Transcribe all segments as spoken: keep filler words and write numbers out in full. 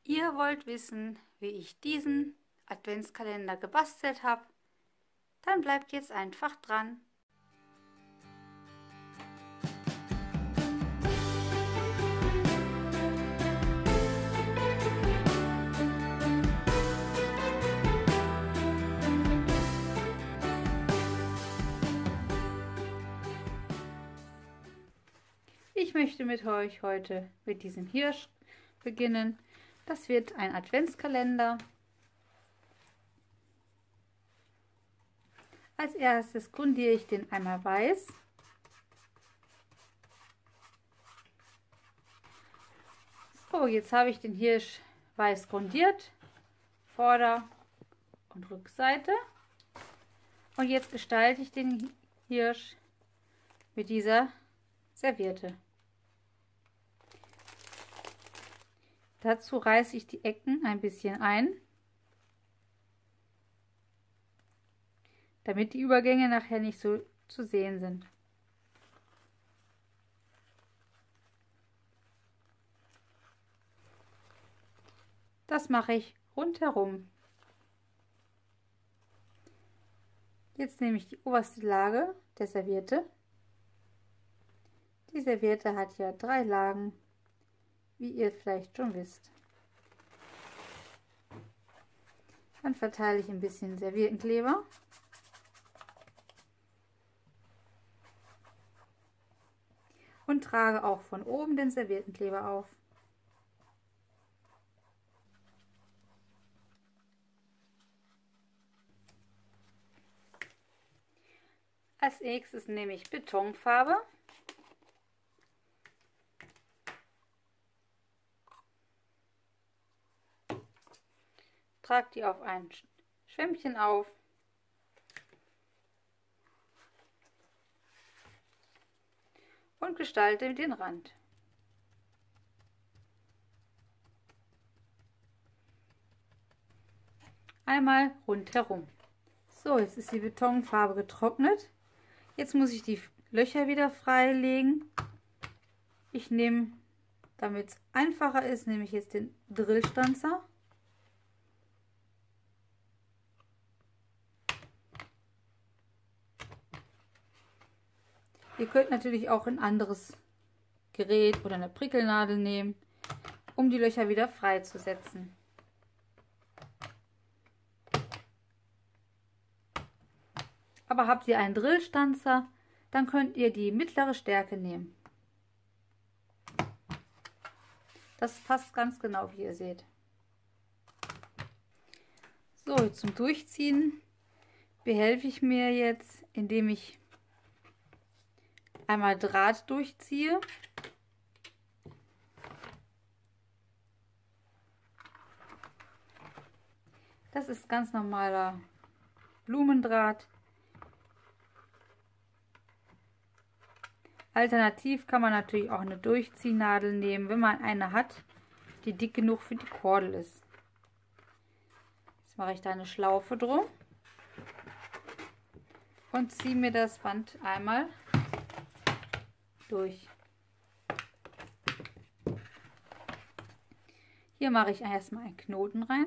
Ihr wollt wissen, wie ich diesen Adventskalender gebastelt habe? Dann bleibt jetzt einfach dran. Ich möchte mit euch heute mit diesem Hirsch beginnen. Das wird ein Adventskalender. Als erstes grundiere ich den einmal weiß. So, jetzt habe ich den Hirsch weiß grundiert, Vorder- und Rückseite. Und jetzt gestalte ich den Hirsch mit dieser Serviette. Dazu reiße ich die Ecken ein bisschen ein, damit die Übergänge nachher nicht so zu sehen sind. Das mache ich rundherum. Jetzt nehme ich die oberste Lage der Serviette. Die Serviette hat ja drei Lagen, wie ihr vielleicht schon wisst. Dann verteile ich ein bisschen Serviettenkleber. Und trage auch von oben den Serviettenkleber auf. Als nächstes nehme ich Betonfarbe. Trage die auf ein Schwämmchen auf. Und gestalte den Rand. Einmal rundherum. So, jetzt ist die Betonfarbe getrocknet. Jetzt muss ich die Löcher wieder freilegen. Ich nehme, damit es einfacher ist, nehme ich jetzt den Drillstanzer. Ihr könnt natürlich auch ein anderes Gerät oder eine Prickelnadel nehmen, um die Löcher wieder freizusetzen. Aber habt ihr einen Drillstanzer, dann könnt ihr die mittlere Stärke nehmen. Das passt ganz genau, wie ihr seht. So, zum Durchziehen behelfe ich mir jetzt, indem ich einmal Draht durchziehe. Das ist ganz normaler Blumendraht. Alternativ kann man natürlich auch eine Durchziehnadel nehmen, wenn man eine hat, die dick genug für die Kordel ist. Jetzt mache ich da eine Schlaufe drum und ziehe mir das Band einmal durch. Hier mache ich erstmal einen Knoten rein.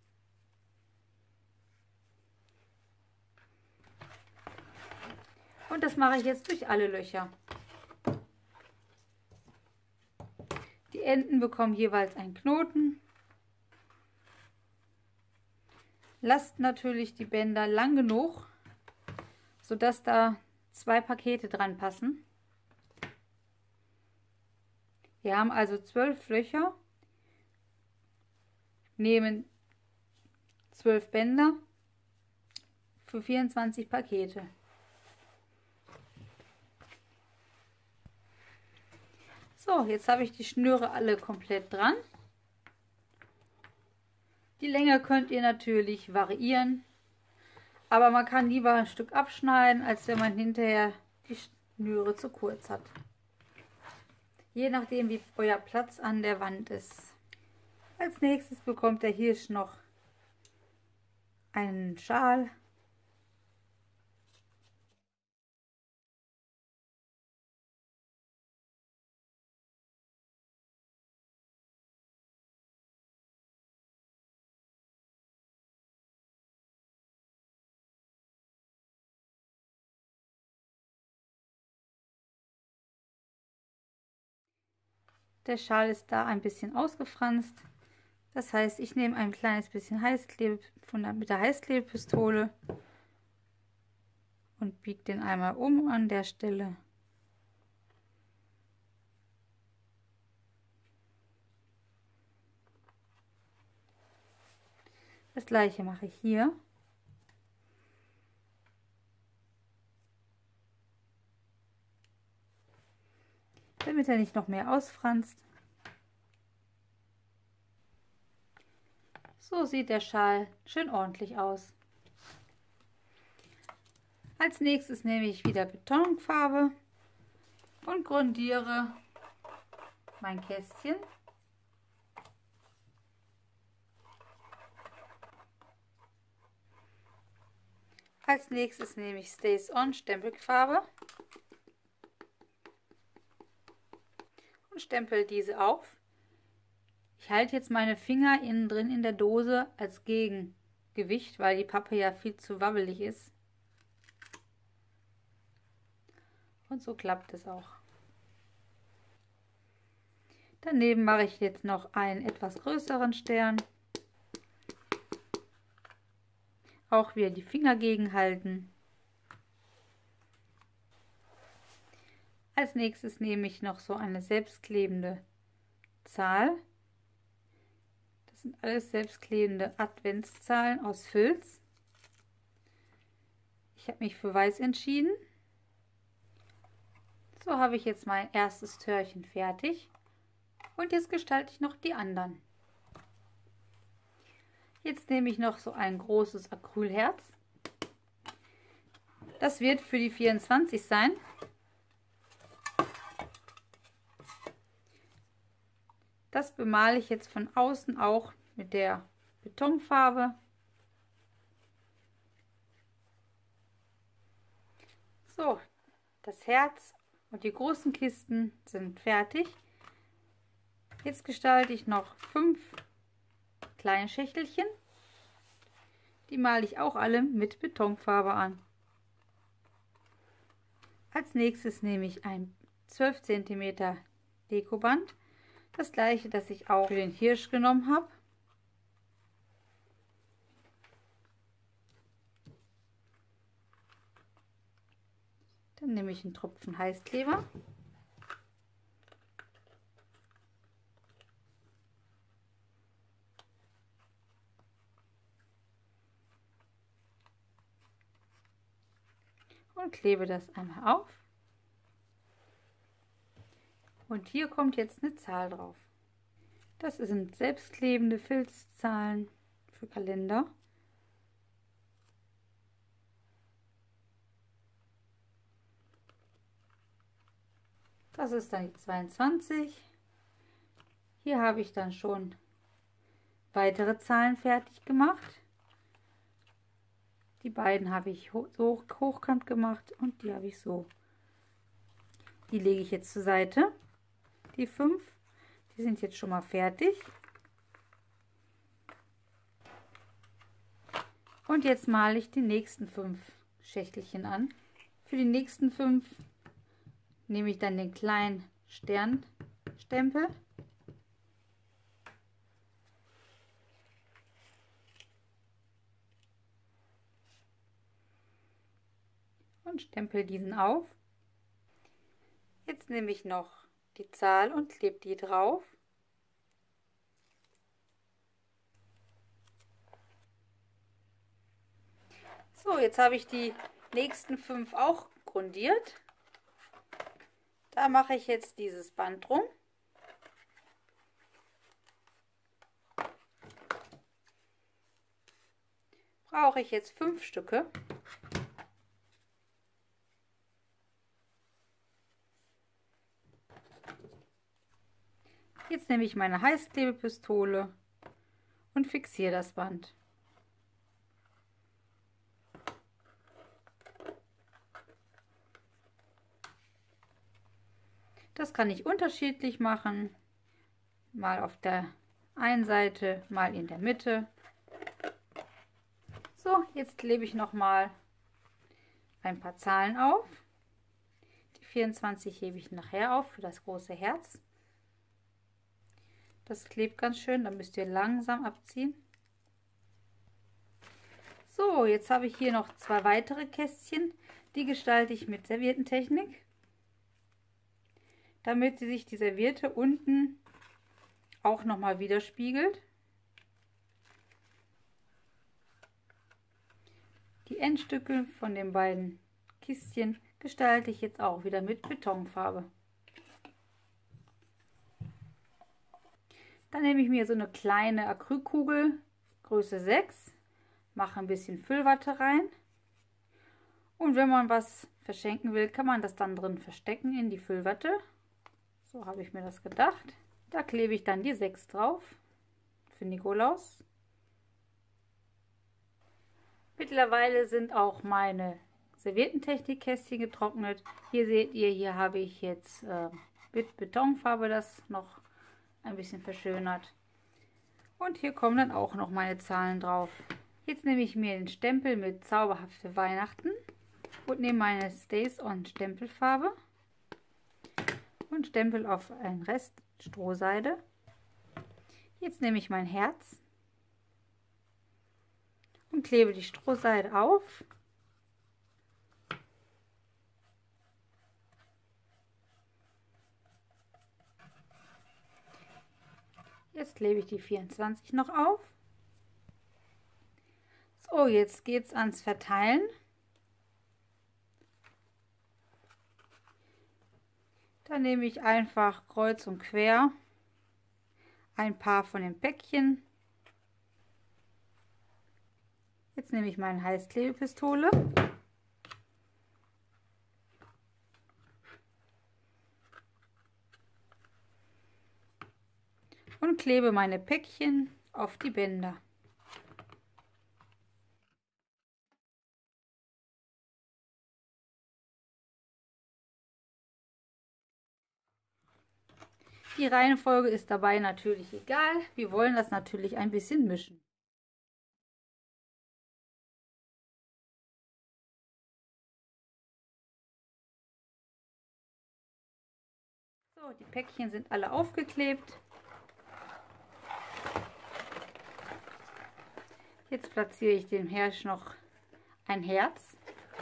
Und das mache ich jetzt durch alle Löcher. Die Enden bekommen jeweils einen Knoten. Lasst natürlich die Bänder lang genug, sodass da zwei Pakete dran passen. Wir haben also zwölf Löcher, nehmen zwölf Bänder für vierundzwanzig Pakete. So, jetzt habe ich die Schnüre alle komplett dran. Die Länge könnt ihr natürlich variieren, aber man kann lieber ein Stück abschneiden, als wenn man hinterher die Schnüre zu kurz hat. Je nachdem, wie euer Platz an der Wand ist. Als nächstes bekommt der Hirsch noch einen Schal. Der Schal ist da ein bisschen ausgefranst. Das heißt, ich nehme ein kleines bisschen Heißklebe von der, mit der Heißklebepistole und biege den einmal um an der Stelle. Das gleiche mache ich hier. Damit er nicht noch mehr ausfranst. So sieht der Schal schön ordentlich aus. Als nächstes nehme ich wieder Betonfarbe und grundiere mein Kästchen. Als nächstes nehme ich Stays On Stempelfarbe und stempel diese auf. Ich halte jetzt meine Finger innen drin in der Dose als Gegengewicht, weil die Pappe ja viel zu wabbelig ist. Und so klappt es auch. Daneben mache ich jetzt noch einen etwas größeren Stern. Auch wieder die Finger gegenhalten. Als nächstes nehme ich noch so eine selbstklebende Zahl. Das sind alles selbstklebende Adventszahlen aus Filz. Ich habe mich für weiß entschieden. So habe ich jetzt mein erstes Türchen fertig. Und jetzt gestalte ich noch die anderen. Jetzt nehme ich noch so ein großes Acrylherz. Das wird für die vierundzwanzig sein. Das bemale ich jetzt von außen auch mit der Betonfarbe. So, das Herz und die großen Kisten sind fertig. Jetzt gestalte ich noch fünf kleine Schächtelchen. Die male ich auch alle mit Betonfarbe an. Als nächstes nehme ich ein zwölf Zentimeter Dekoband. Das gleiche, das ich auch für den Hirsch genommen habe. Dann nehme ich einen Tropfen Heißkleber. Und klebe das einmal auf. Und hier kommt jetzt eine Zahl drauf. Das sind selbstklebende Filzzahlen für Kalender. Das ist dann die zweiundzwanzig. Hier habe ich dann schon weitere Zahlen fertig gemacht. Die beiden habe ich so hochkant gemacht und die habe ich so. Die lege ich jetzt zur Seite. Die fünf, die sind jetzt schon mal fertig. Und jetzt male ich die nächsten fünf Schächtelchen an. Für die nächsten fünf nehme ich dann den kleinen Sternstempel. Und stempel diesen auf. Jetzt nehme ich noch die Zahl und klebe die drauf. So, jetzt habe ich die nächsten fünf auch grundiert. Da mache ich jetzt dieses Band drum. Brauche ich jetzt fünf Stücke. Jetzt nehme ich meine Heißklebepistole und fixiere das Band. Das kann ich unterschiedlich machen, mal auf der einen Seite, mal in der Mitte. So, jetzt klebe ich noch mal ein paar Zahlen auf. Die vierundzwanzig hebe ich nachher auf für das große Herz. Das klebt ganz schön, da müsst ihr langsam abziehen. So, jetzt habe ich hier noch zwei weitere Kästchen. Die gestalte ich mit Serviettentechnik, damit sie sich die Serviette unten auch nochmal widerspiegelt. Die Endstücke von den beiden Kistchen gestalte ich jetzt auch wieder mit Betonfarbe. Dann nehme ich mir so eine kleine Acrylkugel, Größe sechs, mache ein bisschen Füllwatte rein. Und wenn man was verschenken will, kann man das dann drin verstecken in die Füllwatte. So habe ich mir das gedacht. Da klebe ich dann die sechs drauf für Nikolaus. Mittlerweile sind auch meine Serviettentechnik-Kästchen getrocknet. Hier seht ihr, hier habe ich jetzt äh, mit Betonfarbe das noch ein bisschen verschönert. Und hier kommen dann auch noch meine Zahlen drauf. Jetzt nehme ich mir den Stempel mit Zauberhafte Weihnachten und nehme meine Stays On Stempelfarbe und stempel auf einen Rest Strohseide. Jetzt nehme ich mein Herz und klebe die Strohseide auf. Jetzt klebe ich die vierundzwanzig noch auf. So, jetzt geht es ans Verteilen. Dann nehme ich einfach kreuz und quer ein paar von den Päckchen. Jetzt nehme ich meine Heißklebepistole und klebe meine Päckchen auf die Bänder. Die Reihenfolge ist dabei natürlich egal. Wir wollen das natürlich ein bisschen mischen. So, die Päckchen sind alle aufgeklebt. Jetzt platziere ich dem Hirsch noch ein Herz.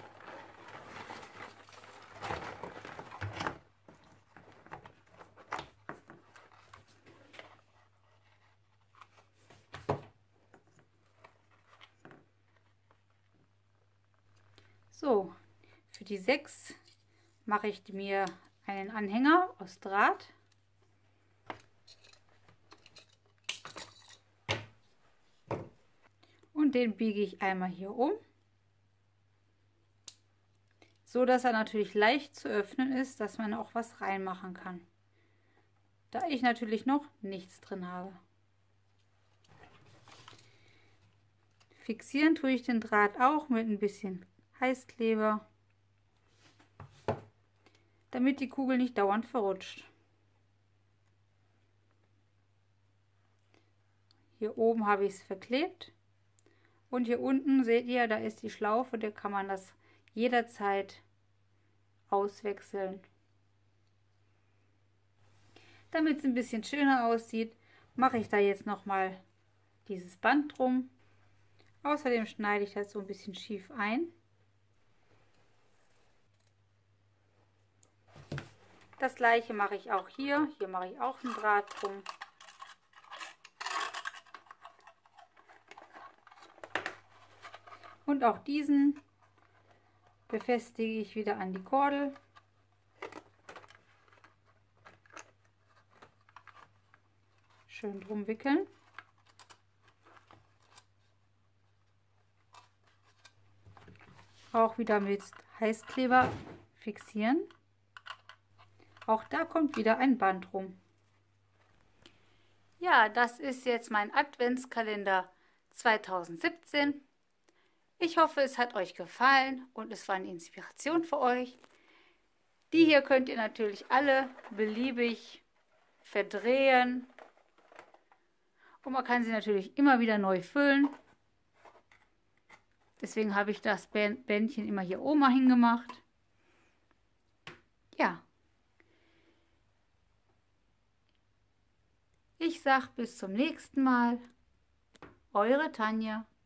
So, für die sechs mache ich mir einen Anhänger aus Draht. Und den biege ich einmal hier um, so dass er natürlich leicht zu öffnen ist, dass man auch was reinmachen kann. Da ich natürlich noch nichts drin habe. Fixieren tue ich den Draht auch mit ein bisschen Heißkleber, damit die Kugel nicht dauernd verrutscht. Hier oben habe ich es verklebt und hier unten seht ihr, da ist die Schlaufe, da kann man das jederzeit auswechseln. Damit es ein bisschen schöner aussieht, mache ich da jetzt noch mal dieses Band drum. Außerdem schneide ich das so ein bisschen schief ein. Das gleiche mache ich auch hier. Hier mache ich auch einen Draht drum. Und auch diesen befestige ich wieder an die Kordel. Schön drum wickeln. Auch wieder mit Heißkleber fixieren. Auch da kommt wieder ein Band rum. Ja, das ist jetzt mein Adventskalender zweitausendsiebzehn. Ich hoffe, es hat euch gefallen und es war eine Inspiration für euch. Die hier könnt ihr natürlich alle beliebig verdrehen. Und man kann sie natürlich immer wieder neu füllen. Deswegen habe ich das Bändchen immer hier oben hingemacht. Ja. Ich sag bis zum nächsten Mal. Eure Tanja.